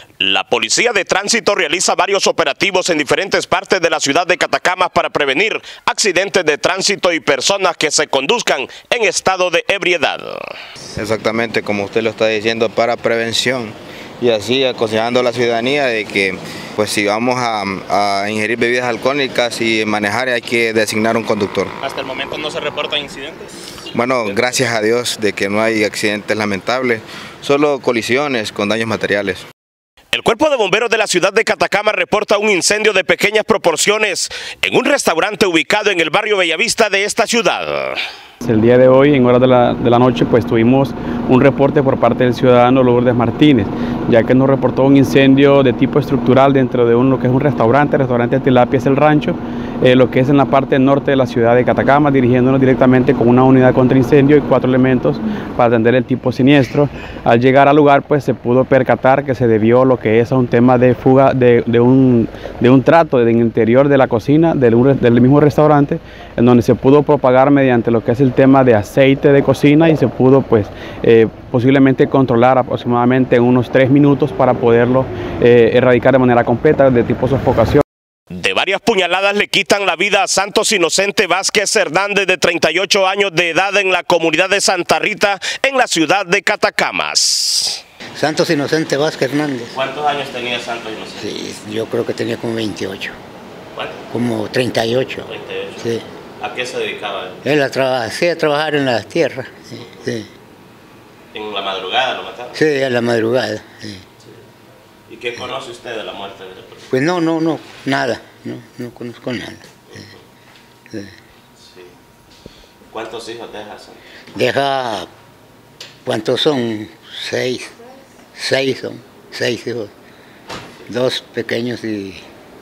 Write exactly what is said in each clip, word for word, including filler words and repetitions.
La Policía de Tránsito realiza varios operativos en diferentes partes de la ciudad de Catacamas para prevenir accidentes de tránsito y personas que se conduzcan en estado de ebriedad. Exactamente, como usted lo está diciendo, para prevención y así aconsejando a la ciudadanía de que pues si vamos a, a ingerir bebidas alcohólicas y manejar hay que designar un conductor. ¿Hasta el momento no se reportan incidentes? Bueno, gracias a Dios de que no hay accidentes lamentables, solo colisiones con daños materiales. El Cuerpo de Bomberos de la ciudad de Catacamas reporta un incendio de pequeñas proporciones en un restaurante ubicado en el barrio Bellavista de esta ciudad. El día de hoy, en horas de la, de la noche, pues tuvimos un reporte por parte del ciudadano Lourdes Martínez, ya que nos reportó un incendio de tipo estructural dentro de un, lo que es un restaurante, el restaurante Tilapia es el Rancho, eh, lo que es en la parte norte de la ciudad de Catacamas, dirigiéndonos directamente con una unidad contra incendio y cuatro elementos para atender el tipo siniestro. Al llegar al lugar, pues se pudo percatar que se debió lo que es a un tema de fuga de, de, un, de un trato en el interior de la cocina del, del mismo restaurante, en donde se pudo propagar mediante lo que es el tema de aceite de cocina y se pudo pues eh, posiblemente controlar aproximadamente en unos tres minutos para poderlo eh, erradicar de manera completa de tipo sofocación. De varias puñaladas le quitan la vida a Santos Inocente Vázquez Hernández, de treinta y ocho años de edad, en la comunidad de Santa Rita, en la ciudad de Catacamas. Santos Inocente Vázquez Hernández. ¿Cuántos años tenía Santos Inocente? Sí, yo creo que tenía como veintiocho. ¿Cuánto? Como treinta y ocho. treinta y ocho. Sí. ¿A qué se dedicaba él? Él a traba, sí, a trabajar en las tierras. Sí, sí. ¿En la madrugada lo mataron? Sí, a la madrugada. Sí. Sí. ¿Y qué conoce usted de la muerte de la persona? Pues no, no, no, nada. No, no conozco nada. Sí. Sí. Sí. ¿Cuántos hijos deja Santos? Deja, ¿cuántos son? Seis. Seis son, seis hijos. Dos pequeños y,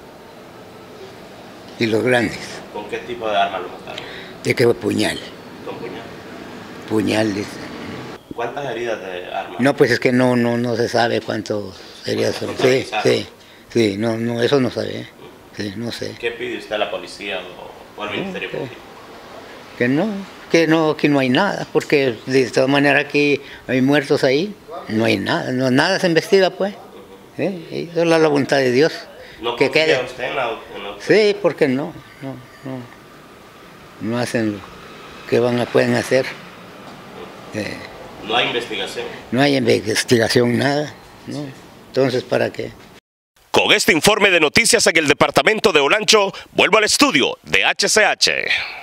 y los grandes. ¿Con qué tipo de arma lo mataron? ¿De qué puñal? ¿Con puñal? Puñal, dice. ¿Cuántas heridas de arma? No, pues es que no, no, no se sabe cuántos heridas son. Sí, sí, sí, no, no, eso no sabe. Sí, no sé. ¿Qué pide usted a la policía o, o al Ministerio no, Público? Que no, que no, que no hay nada, porque de todas maneras aquí hay muertos ahí, no hay nada, no, nada se investiga pues. Uh-huh. ¿Sí? Eso es la voluntad de Dios. ¿No que confía quede. usted en la, en la... Sí, porque no, no, no, no hacen lo que van a, pueden hacer. Eh, no hay investigación. No hay investigación, nada, ¿no? Entonces, ¿para qué? Con este informe de noticias en el departamento de Olancho, vuelvo al estudio de H C H.